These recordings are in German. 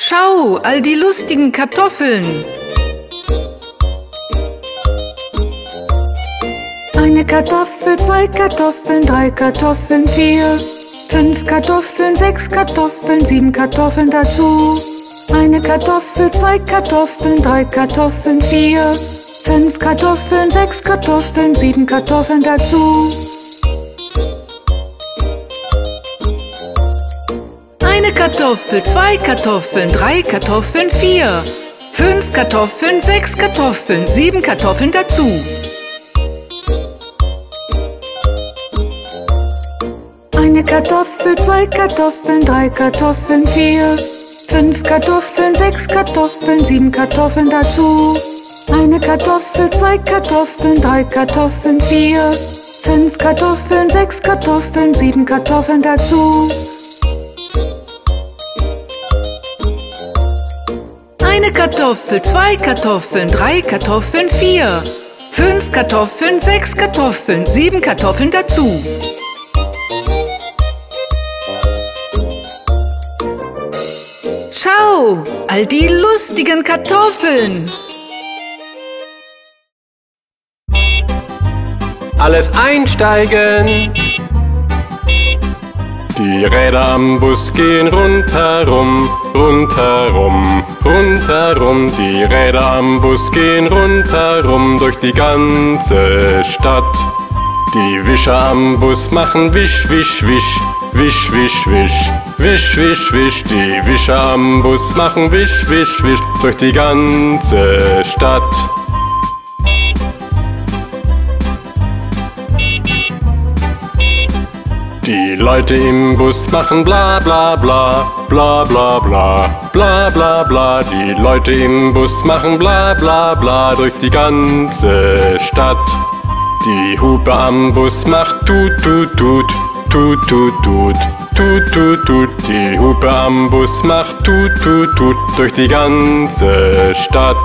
Schau, all die lustigen Kartoffeln. Eine Kartoffel, 2 Kartoffeln, 3 Kartoffeln, 4, 5 Kartoffeln, 6 Kartoffeln, 7 Kartoffeln dazu. Eine Kartoffel, 2 Kartoffeln, 3 Kartoffeln, 4, 5 Kartoffeln, 6 Kartoffeln, 7 Kartoffeln dazu. Eine Kartoffel, 2 Kartoffeln, 3 Kartoffeln, 4, 5 Kartoffeln, 6 Kartoffeln, 7 Kartoffeln dazu. Eine Kartoffel, 2 Kartoffeln, 3 Kartoffeln, 4, 5 Kartoffeln, 6 Kartoffeln, 7 Kartoffeln dazu. Eine Kartoffel, 2 Kartoffeln, 3 Kartoffeln, 4, 5 Kartoffeln, 6 Kartoffeln, 7 Kartoffeln dazu. Eine Kartoffel, 2 Kartoffeln, 3 Kartoffeln, 4, 5 Kartoffeln, 6 Kartoffeln, 7 Kartoffeln dazu. Schau, all die lustigen Kartoffeln. Alles einsteigen! Die Räder am Bus gehen rundherum, rundherum, rundherum. Die Räder am Bus gehen rundherum durch die ganze Stadt. Die Wischer am Bus machen wisch, wisch, wisch, wisch, wisch, wisch, wisch, wisch, wisch. Die Wischer am Bus machen wisch, wisch, wisch durch die ganze Stadt. Die Leute im Bus machen bla bla bla, bla bla bla, bla bla bla. Die Leute im Bus machen bla bla bla durch die ganze Stadt. Die Hupe am Bus macht tut tut tut, tut tut tut, tut tut tut. Die Hupe am Bus macht tut tut tut durch die ganze Stadt.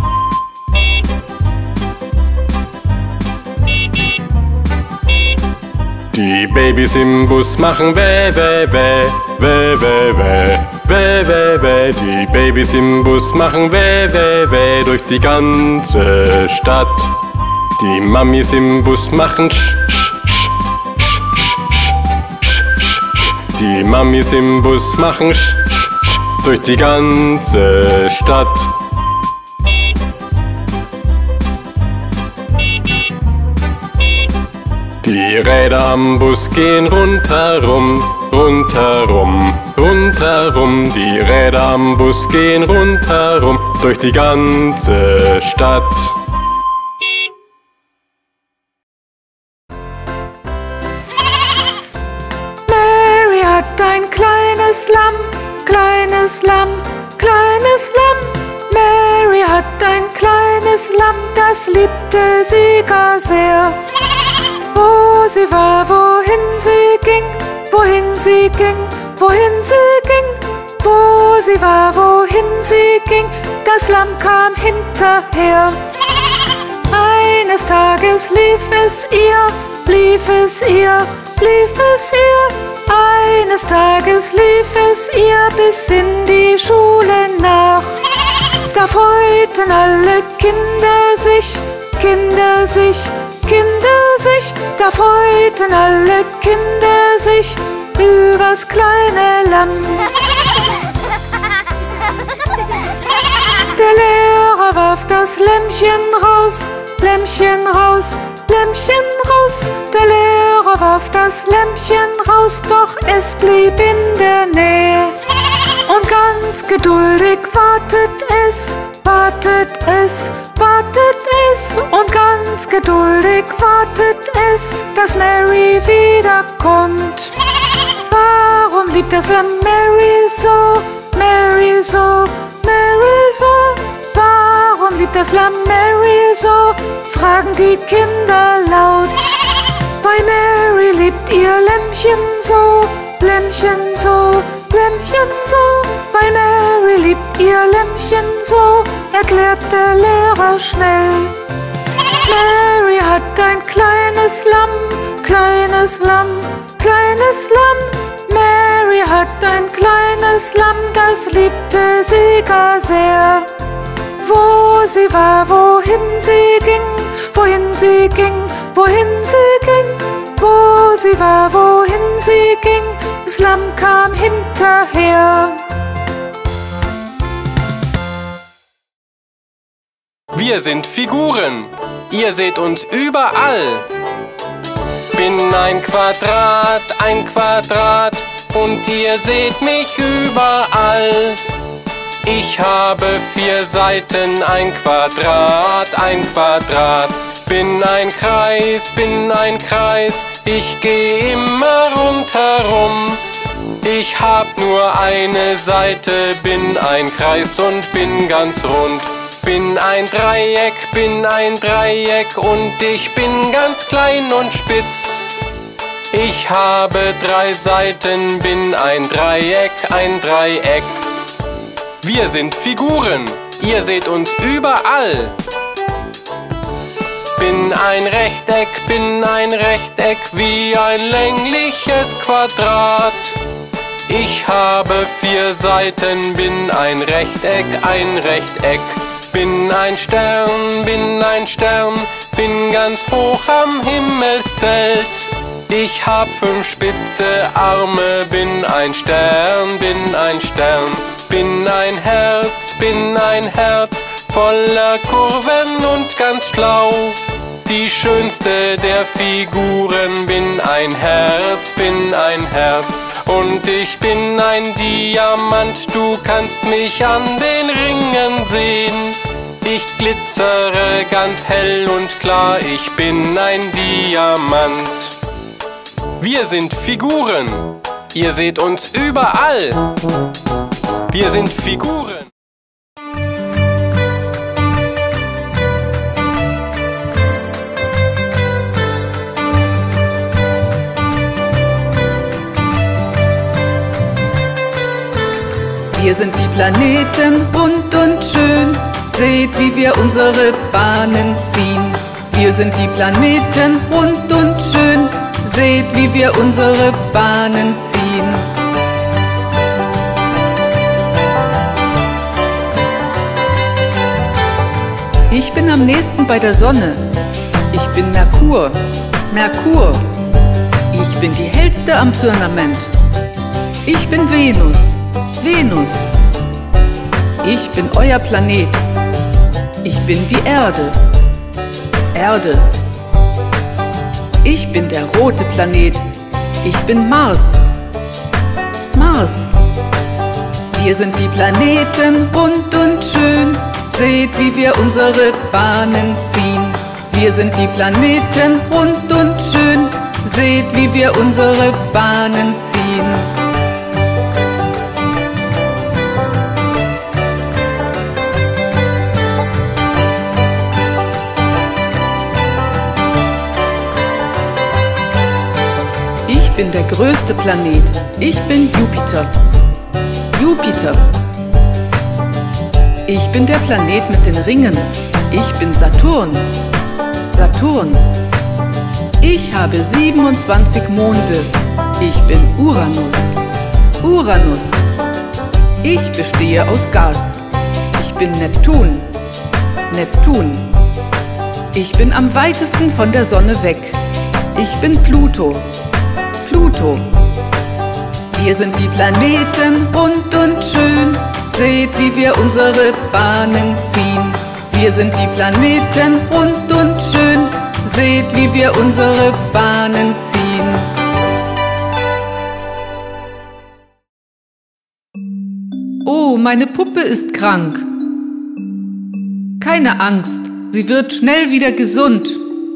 Die Babys im Bus machen weh, weh, weh, weh, weh, weh, weh, weh, weh. Die Babys im Bus machen weh, weh, weh durch die ganze Stadt. Die Mamis im Bus machen sch, sch, sch, sch, sch, sch, sch, sch. Die Mamis im Bus machen sch, sch, sch durch die ganze Stadt. Die Räder am Bus gehen rundherum, rundherum, rundherum. Die Räder am Bus gehen rundherum durch die ganze Stadt. Mary hat ein kleines Lamm, kleines Lamm, kleines Lamm. Mary hat ein kleines Lamm, das liebte sie gar sehr. Wo sie war, wohin sie ging, wohin sie ging, wohin sie ging. Wo sie war, wohin sie ging, das Lamm kam hinterher. Eines Tages lief es ihr, lief es ihr, lief es ihr. Eines Tages lief es ihr bis in die Schule nach. Da freuten alle Kinder sich, Kinder sich, Kinder sich. Da freuten alle Kinder sich übers kleine Lamm. Der Lehrer warf das Lämmchen raus, Lämmchen raus, Lämmchen raus. Der Lehrer warf das Lämmchen raus, doch es blieb in der Nähe. Und ganz geduldig wartet es, wartet es, wartet es. Und ganz geduldig wartet es, dass Mary wiederkommt. Warum liebt das Lamm Mary so, Mary so, Mary so? Warum liebt das Lamm Mary so, fragen die Kinder laut. Weil Mary liebt ihr Lämmchen so, Lämmchen so, Lämmchen so. Weil Mary liebt ihr Lämmchen so, erklärt der Lehrer schnell. Mary hat ein kleines Lamm, kleines Lamm, kleines Lamm. Mary hat ein kleines Lamm, das liebte sie gar sehr. Wo sie war, wohin sie ging, wohin sie ging, wohin sie ging. Wo sie war, wohin sie ging, das Lamm kam hinterher. Wir sind Figuren, ihr seht uns überall. Bin ein Quadrat, und ihr seht mich überall. Ich habe 4 Seiten, ein Quadrat. Bin ein Kreis, ich gehe immer rundherum. Ich hab nur eine Seite, bin ein Kreis und bin ganz rund. Bin ein Dreieck und ich bin ganz klein und spitz. Ich habe 3 Seiten, bin ein Dreieck. Wir sind Figuren, ihr seht uns überall. Bin ein Rechteck wie ein längliches Quadrat. Ich habe 4 Seiten, bin ein Rechteck. Bin ein Stern, bin ganz hoch am Himmelszelt. Ich hab 5 spitze Arme, bin ein Stern. Bin ein Herz, voller Kurven und ganz schlau. Die schönste der Figuren, bin ein Herz. Und ich bin ein Diamant, du kannst mich an den Ringen sehen. Ich glitzere ganz hell und klar, ich bin ein Diamant. Wir sind Figuren, ihr seht uns überall. Wir sind Figuren. Wir sind die Planeten, rund und schön. Seht, wie wir unsere Bahnen ziehen. Wir sind die Planeten, rund und schön. Seht, wie wir unsere Bahnen ziehen. Ich bin am nächsten bei der Sonne. Ich bin Merkur. Ich bin die hellste am Firmament. Ich bin Venus. Ich bin euer Planet. Ich bin die Erde. Ich bin der rote Planet. Ich bin Mars. Wir sind die Planeten, rund und schön. Seht, wie wir unsere Bahnen ziehen. Wir sind die Planeten, rund und schön. Seht, wie wir unsere Bahnen ziehen. Ich bin der größte Planet. Ich bin Jupiter. Ich bin der Planet mit den Ringen. Ich bin Saturn. Ich habe 27 Monde. Ich bin Uranus. Ich bestehe aus Gas. Ich bin Neptun. Ich bin am weitesten von der Sonne weg. Ich bin Pluto. Wir sind die Planeten, rund und schön. Seht, wie wir unsere Bahnen ziehen. Wir sind die Planeten, rund und schön. Seht, wie wir unsere Bahnen ziehen. Oh, meine Puppe ist krank. Keine Angst, sie wird schnell wieder gesund.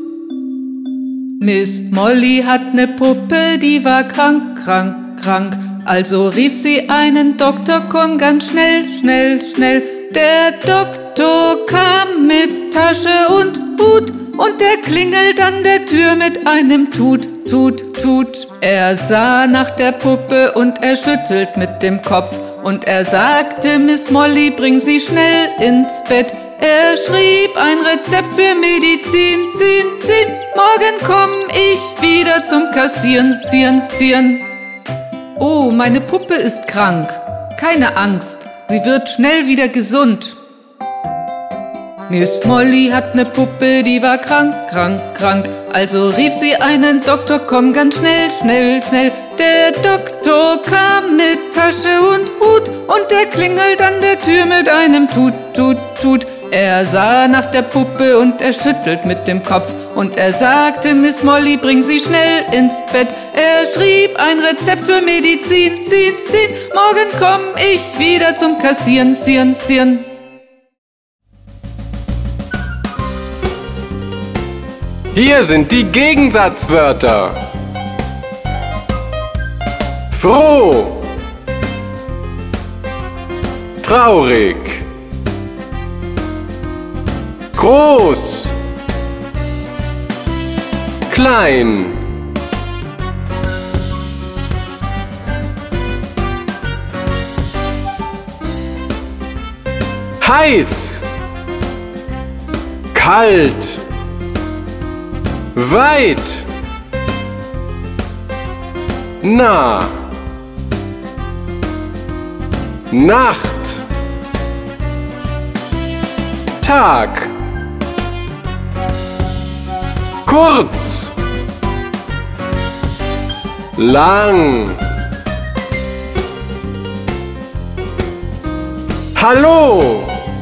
Miss Molly hat ne Puppe, die war krank. Also rief sie einen Doktor, komm ganz schnell. Der Doktor kam mit Tasche und Hut und der klingelt an der Tür mit einem Tut. Er sah nach der Puppe und er schüttelt mit dem Kopf und er sagte, Miss Molly, bring sie schnell ins Bett. Er schrieb ein Rezept für Medizin, ziehen. Morgen komm ich wieder zum Kassieren. Oh, meine Puppe ist krank. Keine Angst, sie wird schnell wieder gesund. Miss Molly hat ne Puppe, die war krank, krank, krank. Also rief sie einen Doktor, komm ganz schnell, schnell, schnell. Der Doktor kam mit Tasche und Hut und er klingelt an der Tür mit einem Tut, Tut, Tut. Er sah nach der Puppe und er schüttelt mit dem Kopf und er sagte, Miss Molly, bring sie schnell ins Bett. Er schrieb ein Rezept für Medizin, ziehen, ziehen. Morgen komm ich wieder zum Kassieren, sieren, sieren. Hier sind die Gegensatzwörter. Froh, traurig, groß, klein, heiß, kalt, weit, nah, Nacht, Tag, kurz, lang, hallo,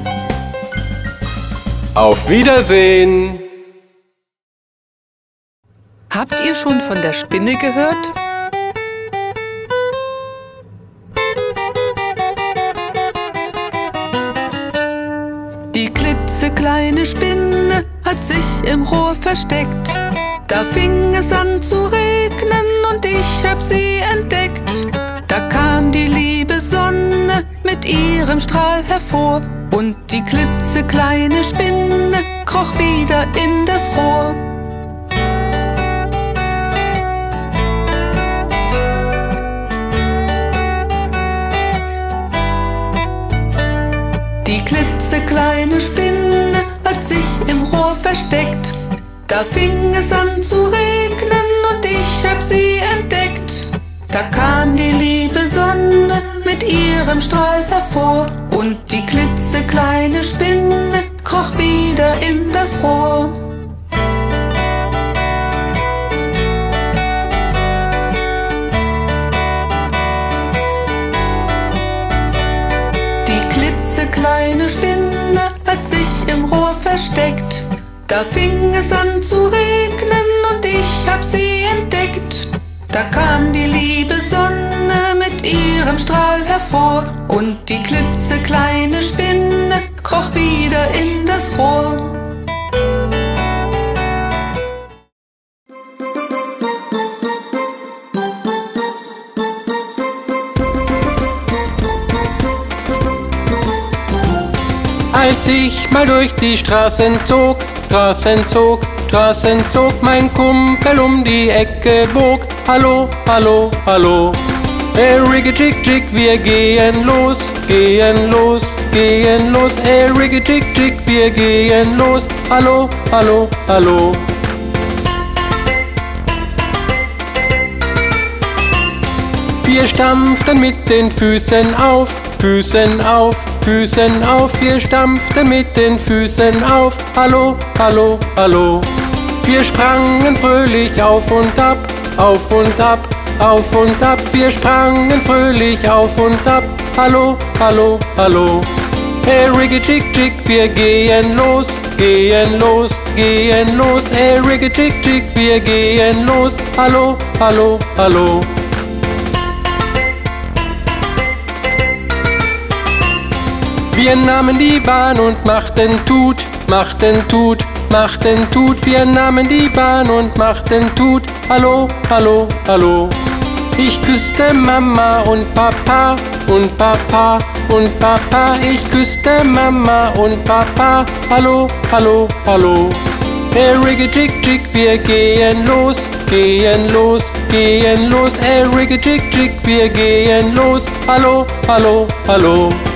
auf Wiedersehen. Habt ihr schon von der Spinne gehört? Die klitzekleine Spinne hat sich im Rohr versteckt. Da fing es an zu regnen und ich hab sie entdeckt. Da kam die liebe Sonne mit ihrem Strahl hervor und die klitzekleine Spinne kroch wieder in das Rohr. Die klitzekleine Spinne hat sich im Rohr versteckt. Da fing es an zu regnen und ich hab sie entdeckt. Da kam die liebe Sonne mit ihrem Strahl hervor und die klitzekleine Spinne kroch wieder in das Rohr. Die klitzekleine Spinne hat sich im Rohr versteckt. Da fing es an zu regnen und ich hab sie entdeckt. Da kam die liebe Sonne mit ihrem Strahl hervor und die klitzekleine Spinne kroch wieder in das Rohr. Als ich mal durch die Straßen zog, mein Kumpel um die Ecke bog. Hallo, hallo, hallo. Riggy-Jick-Jick, wir gehen los, gehen los, gehen los. Riggy-Jick-Jick, wir gehen los. Hallo, hallo, hallo. Wir stampften mit den Füßen auf, Füßen auf, Füßen auf. Wir stampften mit den Füßen auf. Hallo, hallo, hallo. Wir sprangen fröhlich auf und ab, auf und ab, auf und ab. Wir sprangen fröhlich auf und ab. Hallo, hallo, hallo. Riggy-Jick-Jick, wir gehen los, gehen los, gehen los. Riggy-Jick-Jick, wir gehen los. Hallo, hallo, hallo. Wir nahmen die Bahn und machten Tut, machten Tut, machten Tut. Wir nahmen die Bahn und machten Tut. Hallo, hallo, hallo. Ich küsste Mama und Papa und Papa und Papa. Ich küsste Mama und Papa. Hallo, hallo, hallo. Riggy-Jick-Jick, wir gehen los, gehen los, gehen los. Riggy-Jick-Jick, wir gehen los. Hallo, hallo, hallo.